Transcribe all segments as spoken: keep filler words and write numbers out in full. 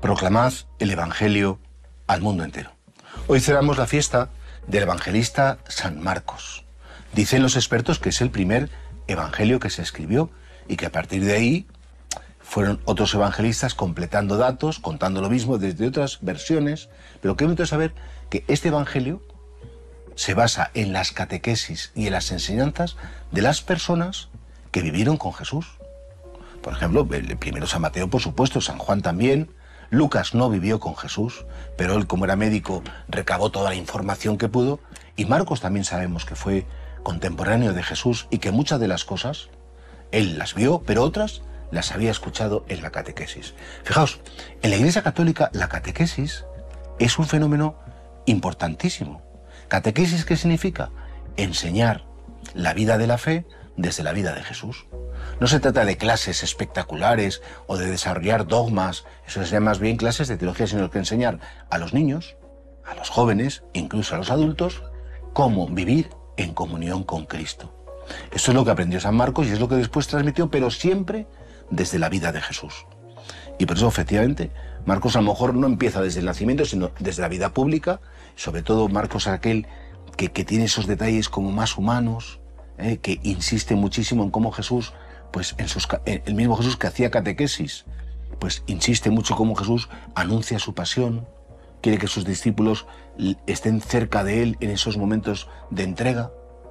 Proclamad el Evangelio al mundo entero. Hoy celebramos la fiesta del evangelista San Marcos. Dicen los expertos que es el primer evangelio que se escribió y que a partir de ahí fueron otros evangelistas completando datos, contando lo mismo desde otras versiones, pero qué bonito es saber que este evangelio se basa en las catequesis y en las enseñanzas de las personas que vivieron con Jesús. Por ejemplo, el primero San Mateo, por supuesto, San Juan también. Lucas no vivió con Jesús, pero él, como era médico, recabó toda la información que pudo. Y Marcos también sabemos que fue contemporáneo de Jesús y que muchas de las cosas él las vio, pero otras las había escuchado en la catequesis. Fijaos, en la Iglesia Católica la catequesis es un fenómeno importantísimo. ¿Catequesis qué significa? Enseñar la vida de la fe desde la vida de Jesús. No se trata de clases espectaculares o de desarrollar dogmas, eso se llama más bien clases de teología, sino que enseñar a los niños, a los jóvenes, incluso a los adultos, cómo vivir en comunión con Cristo. Esto es lo que aprendió San Marcos y es lo que después transmitió, pero siempre desde la vida de Jesús. Y por eso, efectivamente, Marcos a lo mejor no empieza desde el nacimiento, sino desde la vida pública. Sobre todo Marcos es aquel que, que tiene esos detalles como más humanos, eh, que insiste muchísimo en cómo Jesús, pues en sus, el mismo Jesús que hacía catequesis, pues insiste mucho cómo Jesús anuncia su pasión, quiere que sus discípulos estén cerca de él en esos momentos de entrega.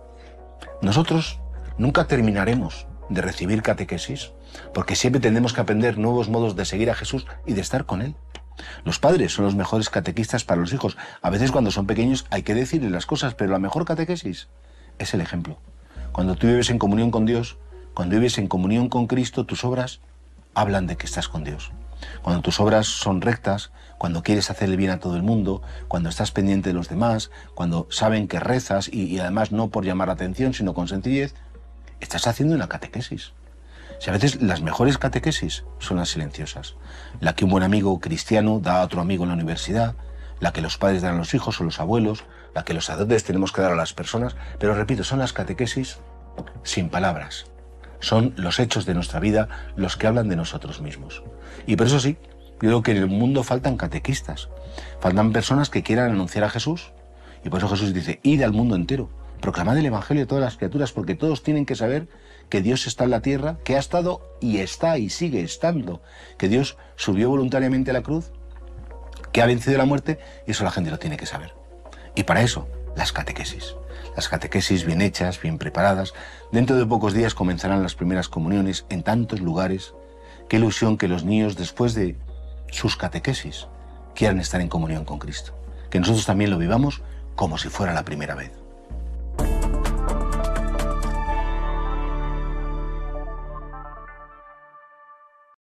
Nosotros nunca terminaremos de recibir catequesis, porque siempre tendremos que aprender nuevos modos de seguir a Jesús y de estar con él. Los padres son los mejores catequistas para los hijos. A veces cuando son pequeños hay que decirles las cosas, pero la mejor catequesis es el ejemplo. Cuando tú vives en comunión con Dios, cuando vives en comunión con Cristo, tus obras hablan de que estás con Dios. Cuando tus obras son rectas, cuando quieres hacer el bien a todo el mundo, cuando estás pendiente de los demás, cuando saben que rezas y, y además no por llamar atención, sino con sencillez, estás haciendo una catequesis. Si a veces las mejores catequesis son las silenciosas. La que un buen amigo cristiano da a otro amigo en la universidad, la que los padres dan a los hijos o los abuelos, la que los sacerdotes tenemos que dar a las personas, pero repito, son las catequesis sin palabras. Son los hechos de nuestra vida los que hablan de nosotros mismos. Y por eso sí, yo creo que en el mundo faltan catequistas, faltan personas que quieran anunciar a Jesús, y por eso Jesús dice, id al mundo entero, proclamad el Evangelio a todas las criaturas, porque todos tienen que saber que Dios está en la tierra, que ha estado y está y sigue estando, que Dios subió voluntariamente a la cruz, que ha vencido la muerte, y eso la gente lo tiene que saber. Y para eso, las catequesis. Las catequesis bien hechas, bien preparadas. Dentro de pocos días comenzarán las primeras comuniones en tantos lugares. Qué ilusión que los niños, después de sus catequesis, quieran estar en comunión con Cristo. Que nosotros también lo vivamos como si fuera la primera vez.